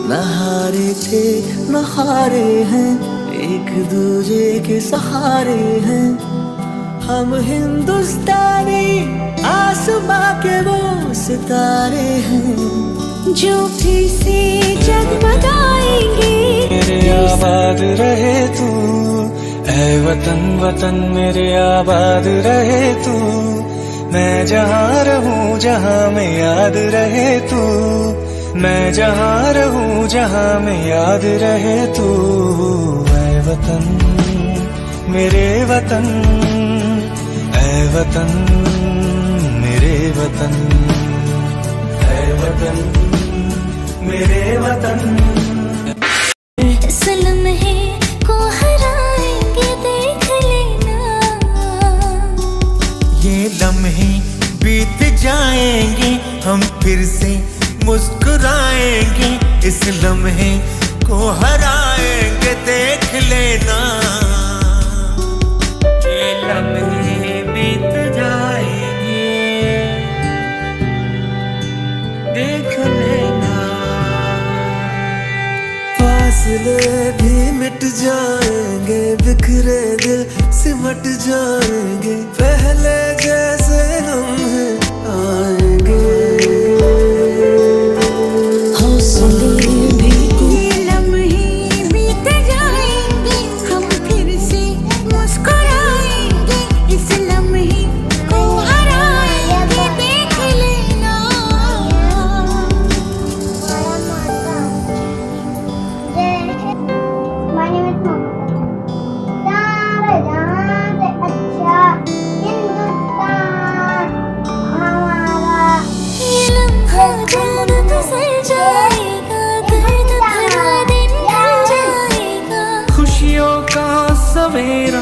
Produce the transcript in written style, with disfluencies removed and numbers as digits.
न हारे थे न हारे हैं, एक दूजे के सहारे हैं। हम हिंदुस्तानी आसमां के वो सितारे हैं, जो फिर से जगमगाएंगे। मेरे आबाद रहे तू ऐ वतन, वतन मेरे आबाद रहे तू। मैं जहाँ रहूं जहाँ में याद रहे तू, मैं जहाँ रहूं जहाँ में याद रहे तू। ऐ वतन मेरे वतन, ऐ वतन मेरे वतन, ऐ वतन मेरे वतन। इस लम्हे को हराएंगे देख लेना, ये लम्हे बीत जाएंगे हम फिर से मुस्कुराएंगे। इस लम्हे को हराएंगे देख लेना, ये लम्हे बीत जाएंगे देख लेना। फासले भी मिट जाएंगे, बिखरे दिल सिमट जाएंगे। पहले जैसे लम्हे आएंगे, हौसले भी लम्हे बीत जाएंगे हम फिर से मुस्कुराएंगे। इस लम्हे को हराएंगे देख लेना। ये लम्हा जल्द गुजर जाएगा, दर्द भरा दिन ढल जाएगा। खुशियों का सवेरा